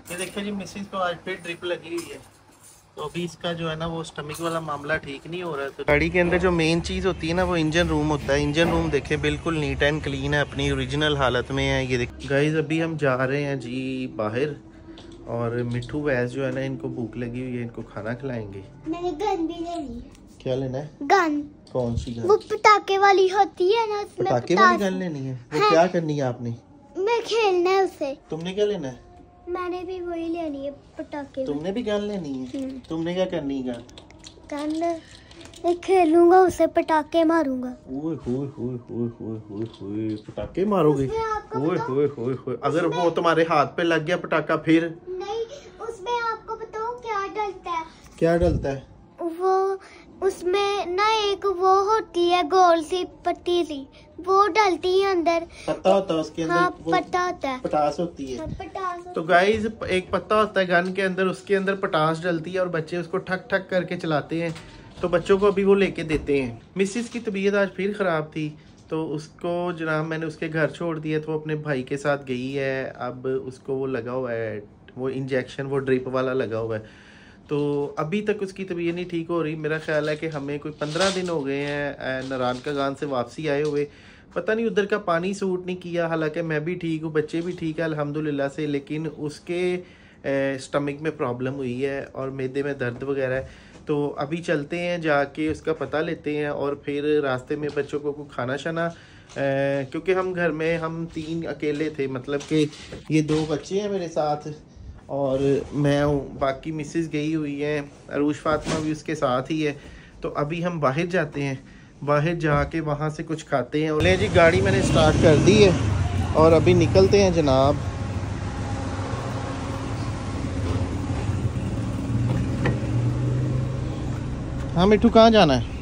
ये देखिए जी, मिसिस को आज फिर ड्रिप लगी हुई है। तो अभी इसका जो है ना वो स्टमक वाला मामला ठीक नहीं हो रहा है। तो गाड़ी के अंदर जो मेन चीज़ होती है ना वो इंजन रूम होता है। इंजन रूम देखें बिल्कुल नीट एंड क्लीन है, अपनी ओरिजिनल हालत में है। ये देखिए गाइस, अभी हम जा रहे हैं जी बाहर, और मिट्ठू वैस जो है ना इनको भूख लगी हुई है, इनको खाना खिलाएंगे। मैंने गन भी ले ली। क्या लेना है? गन। कौन सी गन? वो पटाखे वाली होती है ना, उसमें पटाखे वाली गन लेनी है? वो क्या करनी है आपने? मैं खेलना है उसे। तुमने क्या लेना है? मैंने भी वही लेनी है, पटाखे। तुमने भी गन लेनी है? तुमने क्या करनी है? गन मैं खेलूंगा उसे, पटाखे मारूंगा। ओए होए होए होए होए होए होए, पटाखे मारोगे? ओए होए होए होए, अगर वो तुम्हारे हाथ पे लग गया पटाखा फिर? नहीं, उसमें आपको बताऊं क्या डलता है? क्या डलता है? वो उसमें ना एक वो होती है गोल सी पट्टी सी, वो डलती है अंदर। पत्ता होता है उसके अंदर? हाँ, पत्ता होता है। पटास होती है। हाँ, पटास। तो गाइस, एक पत्ता होता है गन के अंदर, उसके अंदर पटास डलती है और बच्चे उसको ठक ठक करके चलाते हैं। तो बच्चों को अभी वो लेके देते हैं। मिसिस की तबीयत आज फिर ख़राब थी, तो उसको जनाब मैंने उसके घर छोड़ दिया, तो वो अपने भाई के साथ गई है। अब उसको वो लगा हुआ है, वो इंजेक्शन, वो ड्रिप वाला लगा हुआ है। तो अभी तक उसकी तबीयत नहीं ठीक हो रही। मेरा ख्याल है कि हमें कोई 15 दिन हो गए हैं नारायण का गान से वापसी आए हुए। पता नहीं उधर का पानी सूट नहीं किया। हालांकि मैं भी ठीक हूँ, बच्चे भी ठीक है अल्हम्दुलिल्लाह से, लेकिन उसके स्टमक में प्रॉब्लम हुई है और मैदे में दर्द वगैरह है। तो अभी चलते हैं, जाके उसका पता लेते हैं, और फिर रास्ते में बच्चों को खाना शाना, क्योंकि हम घर में हम 3 अकेले थे, मतलब कि ये 2 बच्चे हैं मेरे साथ और मैं हूँ, बाकी मिसेस गई हुई है, अरूश फातिमा भी उसके साथ ही है। तो अभी हम बाहर जाते हैं, बाहर जाके वहाँ से कुछ खाते हैं। ले जी, गाड़ी मैंने स्टार्ट कर दी है और अभी निकलते हैं जनाब। हाँ मिट्ठू, कहाँ जाना है?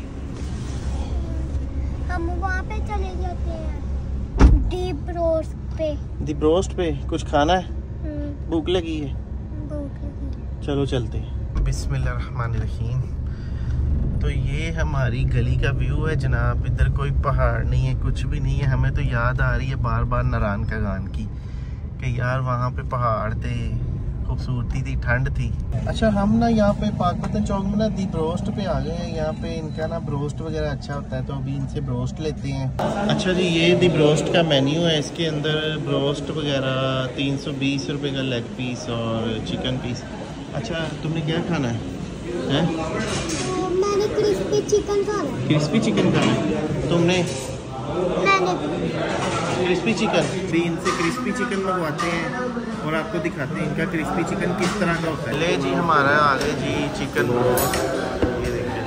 हम वहाँ पे चले जाते हैं, डीप रोस्ट पे। दीप रोस्ट पे कुछ खाना है? भूख लगी है? भूख लगी। चलो चलते हैं। बिस्मिल्लाहिर्रहमानिर्रहीम। तो ये हमारी गली का व्यू है जनाब। इधर कोई पहाड़ नहीं है, कुछ भी नहीं है। हमें तो याद आ रही है बार बार नारायण का गान की, कि यार वहाँ पे पहाड़ थे, खूबसूरती थी, ठंड थी। अच्छा, हम ना यहाँ पे पाकपतन चौक में ना दी ब्रोस्ट पे आ गए हैं। यहाँ पे इनका ना ब्रोस्ट वगैरह अच्छा होता है, तो अभी इनसे ब्रोस्ट लेते हैं। अच्छा जी, ये दी ब्रोस्ट का मेन्यू है। इसके अंदर ब्रोस्ट वगैरह 320 रुपये का लेग पीस और चिकन पीस। अच्छा, तुमने क्या खाना है? मैंने क्रिस्पी चिकन खाना है। क्रिस्पी चिकन खाना है तुमने? मैंने क्रिस्पी चिकन भी इनसे क्रिस्पी चिकन मंगवाते हैं और आपको दिखाते हैं इनका क्रिस्पी चिकन किस तरह का होता है। ले जी, हमारा आ गया जी चिकन रोस्ट। ये देखिए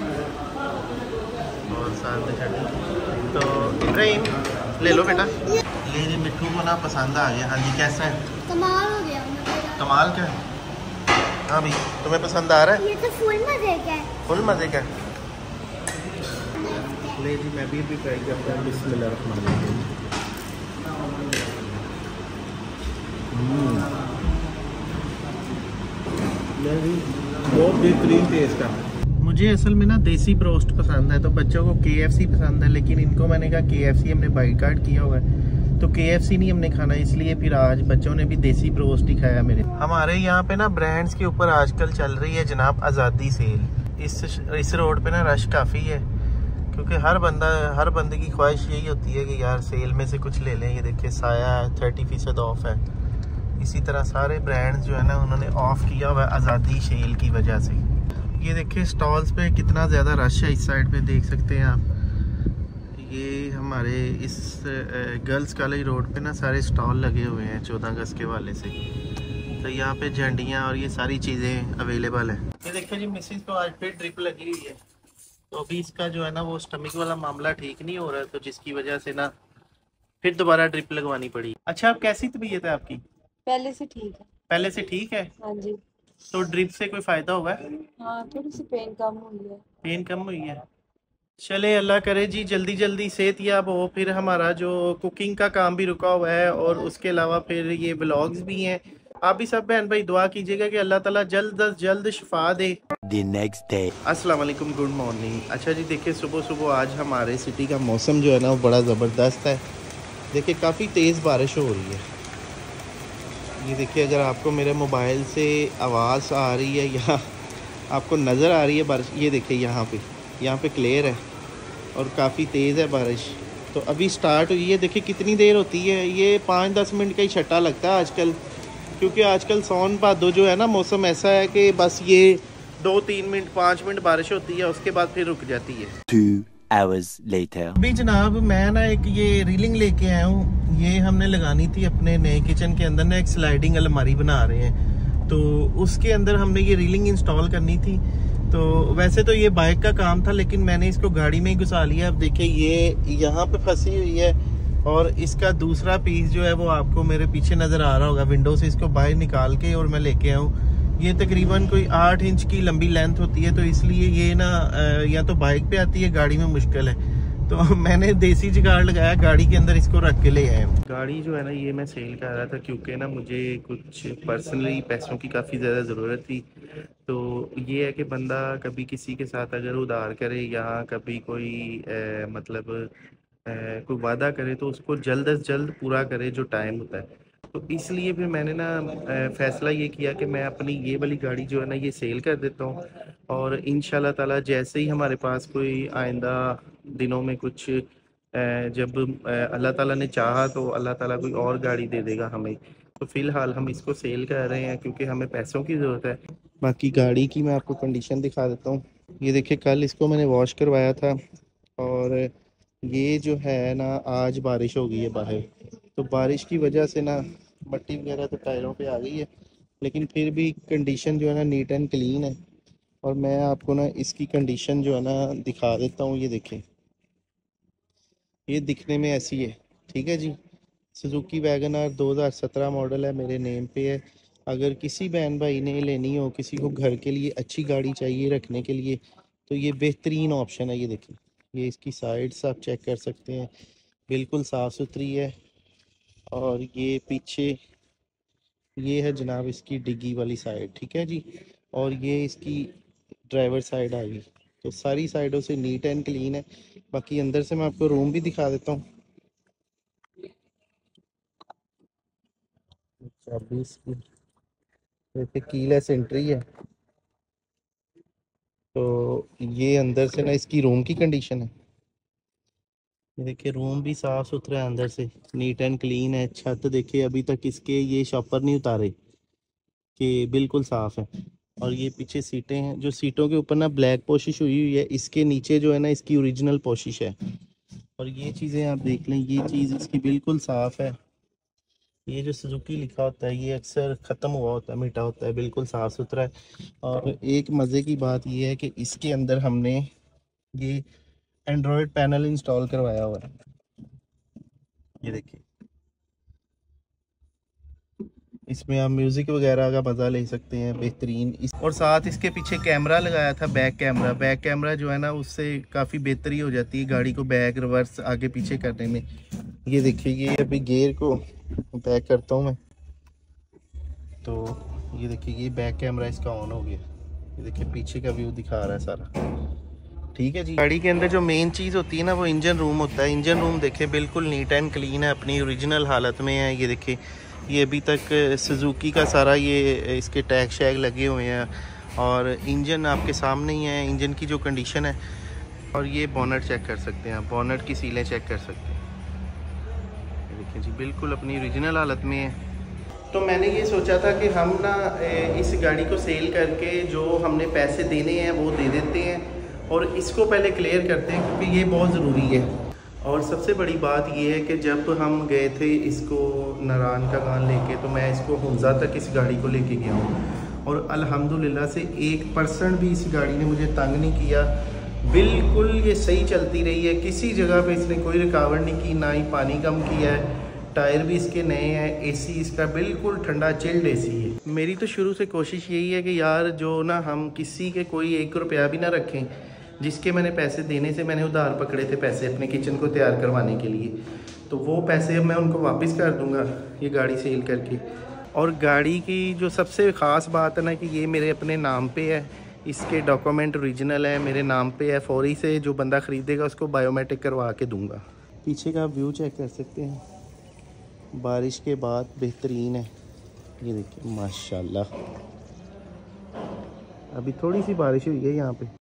बहुत साथ चटनी। तो इब्राहिम ले लो बेटा। ले जी, मिट्ठू को ना पसंद आ गया। हाँ जी, कैसा है? कमाल हो गया। कमाल क्या है? हाँ भाई, तुम्हें पसंद आ रहा है? ये तो फुल मजे का है। फुल मजे का। ले जी, मैं भी ट्राई करता हूँ। बिस्मिल्लाहिर्रहमानिर्रहीम। बहुत बेहतरीन टेस्ट है। मुझे असल में ना देसी ब्रोस्ट पसंद है, तो बच्चों को KFC पसंद है, लेकिन इनको मैंने कहा KFC हमने बाइकाट किया हुआ है, तो KFC नहीं हमने खाना, इसलिए फिर आज बच्चों ने भी देसी ब्रोस्ट ही खाया मेरे। हमारे यहाँ पे ना ब्रांड्स के ऊपर आजकल चल रही है जनाब आज़ादी सेल। इस रोड पे ना रश काफ़ी है, क्योंकि हर बंदे की ख्वाहिश यही होती है कि यार सेल में से कुछ ले लें। ये देखिए साया है, 30% ऑफ है। इसी तरह सारे ब्रांड्स जो है ना उन्होंने ऑफ किया हुआ है आज़ादी सेल की वजह से। ये देखिए स्टॉल्स पे कितना ज़्यादा रश है। इस साइड पे देख सकते हैं आप, ये हमारे इस गर्ल्स कॉलेज रोड पे ना सारे स्टॉल लगे हुए हैं 14 अगस्त के वाले से। तो यहाँ पे झंडियाँ और ये सारी चीज़ें अवेलेबल है। ये देखिए जी, मिसिस को आज फिर ड्रिप लगी हुई है, तो अभी इसका जो है ना वो स्टमक वाला मामला ठीक नहीं हो रहा है, तो जिसकी वजह से ना फिर दोबारा ड्रिप लगवानी पड़ी। अच्छा, अब कैसी तबीयत है आपकी? पहले से ठीक है। पहले से ठीक है? हाँ जी। तो ड्रिप से कोई फायदा हुआ है? हाँ, थोड़ी सी पेन कम हुई है। पेन कम हुई है? चले, अल्लाह करे जी जल्दी जल्दी सेहतयाब हो। फिर हमारा जो कुकिंग का काम भी रुका हुआ है, और उसके अलावा फिर ये व्लॉग्स भी हैं। आप भी सब बहन भाई दुआ कीजिएगा कि अल्लाह ताला जल्द अज जल्द शिफा दे। The next day. अस्सलाम वालेकुम, गुड मॉर्निंग। अच्छा जी, देखिए सुबह सुबह आज हमारे सिटी का मौसम जो है ना वो बड़ा ज़बरदस्त है। देखिए काफ़ी तेज़ बारिश हो रही है, ये देखिए, अगर आपको मेरे मोबाइल से आवाज़ आ रही है या आपको नज़र आ रही है बारिश, ये देखिए यहाँ पे क्लियर है और काफ़ी तेज़ है बारिश। तो अभी स्टार्ट हुई है। देखिए कितनी देर होती है, ये 5-10 मिनट का ही छट्टा लगता है आजकल, क्योंकि आजकल सावन भादो जो है ना, मौसम ऐसा है कि बस ये 2-3 मिनट 5 मिनट बारिश होती है, उसके बाद फिर रुक जाती है। 2 hours later। अभी जनाब मैं ना एक ये रीलिंग लेके आया हूँ। ये हमने लगानी थी अपने नए किचन के अंदर ना, एक स्लाइडिंग अलमारी बना रहे हैं, तो उसके अंदर हमने ये रीलिंग इंस्टॉल करनी थी। तो वैसे तो ये बाइक का काम था, लेकिन मैंने इसको गाड़ी में ही घुसा लिया। अब देखिए ये यहाँ पे फंसी हुई है और इसका दूसरा पीस जो है वो आपको मेरे पीछे नज़र आ रहा होगा विंडो से। इसको बाहर निकाल के और मैं लेके आऊँ। ये तकरीबन कोई 8 इंच की लंबी लेंथ होती है, तो इसलिए ये ना या तो बाइक पे आती है, गाड़ी में मुश्किल है। तो मैंने देसी जुगाड़ लगाया, गाड़ी के अंदर इसको रख के ले आए। गाड़ी जो है ना ये मैं सेल कर रहा था, क्योंकि ना मुझे कुछ पर्सनली पैसों की काफ़ी ज़्यादा ज़रूरत थी। तो ये है कि बंदा कभी किसी के साथ अगर उधार करे या कभी कोई कोई वादा करे, तो उसको जल्द अज जल्द पूरा करे जो टाइम होता है। तो इसलिए फिर मैंने ना फ़ैसला ये किया कि मैं अपनी ये वाली गाड़ी जो है ना ये सेल कर देता हूँ, और इंशाल्लाह ताला जैसे ही हमारे पास कोई आइंदा दिनों में कुछ जब अल्लाह ताला ने चाहा तो अल्लाह ताला कोई और गाड़ी दे देगा हमें। तो फ़िलहाल हम इसको सेल कर रहे हैं क्योंकि हमें पैसों की ज़रूरत है। बाकी गाड़ी की मैं आपको कंडीशन दिखा देता हूँ। ये देखिए, कल इसको मैंने वॉश करवाया था और ये जो है ना आज बारिश हो गई है बाहर, तो बारिश की वजह से ना मट्टी वगैरह तो टायरों पे आ गई है, लेकिन फिर भी कंडीशन जो है ना नीट एंड क्लीन है। और मैं आपको ना इसकी कंडीशन जो है ना दिखा देता हूँ। ये देखें, ये दिखने में ऐसी है, ठीक है जी। सुजुकी वैगन आर 2017 मॉडल है, मेरे नेम पे है। अगर किसी बहन भाई ने लेनी हो, किसी को घर के लिए अच्छी गाड़ी चाहिए रखने के लिए, तो ये बेहतरीन ऑप्शन है। ये देखें, ये इसकी साइड्स आप चेक कर सकते हैं, बिल्कुल साफ़ सुथरी है। और ये पीछे ये है जनाब इसकी डिग्गी वाली साइड, ठीक है जी। और ये इसकी ड्राइवर साइड आ गई, तो सारी साइडों से नीट एंड क्लीन है। बाकी अंदर से मैं आपको रूम भी दिखा देता हूँ। चाबी इसकी देखिए, कीलेस एंट्री है। तो ये अंदर से ना इसकी रूम की कंडीशन है। ये देखिए, रूम भी साफ़ सुथरा है, अंदर से नीट एंड क्लीन है। छत देखिए, अभी तक इसके ये शॉपर नहीं उतारे, कि बिल्कुल साफ़ है। और ये पीछे सीटें हैं, जो सीटों के ऊपर ना ब्लैक पॉलिश हुई है, इसके नीचे जो है ना इसकी ओरिजिनल पॉलिश है। और ये चीज़ें आप देख लें, ये चीज़ इसकी बिल्कुल साफ़ है। ये जो सुजुकी लिखा होता है ये अक्सर ख़त्म हुआ होता है, मिटा होता है, बिल्कुल साफ़ सुथरा है। और एक मज़े की बात ये है कि इसके अंदर हमने ये एंड्रॉयड पैनल इंस्टॉल करवाया हुआ है। ये देखिए, इसमें आप म्यूज़िक वगैरह का मज़ा ले सकते हैं, बेहतरीन। और साथ इसके पीछे कैमरा लगाया था, बैक कैमरा जो है ना उससे काफ़ी बेहतरी हो जाती है गाड़ी को बैक रिवर्स आगे पीछे करने में। ये देखिए, ये अभी गियर को बैक करता हूँ मैं, तो ये देखिए ये बैक कैमरा इसका ऑन हो गया। ये देखिए पीछे का व्यू दिखा रहा है सारा, ठीक है जी। गाड़ी के अंदर जो मेन चीज़ होती है ना वो इंजन रूम होता है। इंजन रूम देखिए बिल्कुल नीट एंड क्लीन है, अपनी ओरिजिनल हालत में है। ये देखिए, ये अभी तक सुजुकी का सारा ये इसके टैग शैग लगे हुए हैं, और इंजन आपके सामने ही है, इंजन की जो कंडीशन है। और ये बोनट चेक कर सकते हैं, बोनट की सीलें चेक कर सकते हैं। ये देखिए जी, बिल्कुल अपनी ओरिजिनल हालत में है। तो मैंने ये सोचा था कि हम ना इस गाड़ी को सेल करके जो हमने पैसे देने हैं वो दे देते हैं और इसको पहले क्लियर करते हैं, क्योंकि ये बहुत ज़रूरी है। और सबसे बड़ी बात ये है कि जब हम गए थे इसको नारायण का गान लेके, तो मैं इसको हुंजा तक इस गाड़ी को लेके गया हूँ, और अल्हम्दुलिल्लाह से 1% भी इस गाड़ी ने मुझे तंग नहीं किया। बिल्कुल ये सही चलती रही है, किसी जगह पे इसने कोई रुकावट नहीं की, ना ही पानी कम किया है। टायर भी इसके नए हैं, एसी इसका बिल्कुल ठंडा चिल्ड एसी है। मेरी तो शुरू से कोशिश यही है कि यार जो ना हम किसी के कोई 1 रुपया भी ना रखें। जिसके मैंने पैसे देने से मैंने उधार पकड़े थे पैसे अपने किचन को तैयार करवाने के लिए, तो वो पैसे मैं उनको वापस कर दूंगा ये गाड़ी सेल करके। और गाड़ी की जो सबसे ख़ास बात है ना कि ये मेरे अपने नाम पे है, इसके डॉक्यूमेंट ओरिजिनल है, मेरे नाम पे है। फौरी से जो बंदा ख़रीदेगा उसको बायोमेट्रिक करवा के दूंगा। पीछे का व्यू चेक कर सकते हैं, बारिश के बाद बेहतरीन है। ये देखिए माशाल्लाह, अभी थोड़ी सी बारिश हुई है यहाँ पे।